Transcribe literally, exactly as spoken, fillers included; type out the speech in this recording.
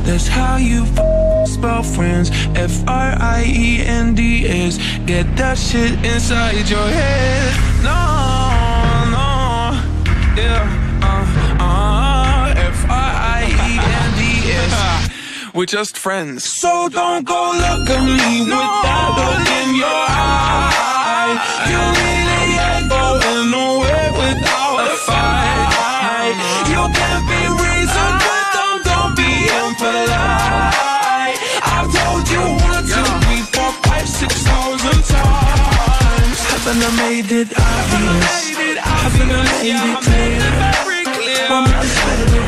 That's how you f spell friends. F R I E N D S. Get that shit inside your head. No, no, yeah, uh, uh, F R I E N D S. We're just friends. So don't go look at me with that look in your eye. You really ain't going nowhere without a fight. You can't be reasoned with them, don't be impolite. I've told you one, two, three, four, five, six thousand times. Haven't I made it obvious? Haven't I made it clear? I'm not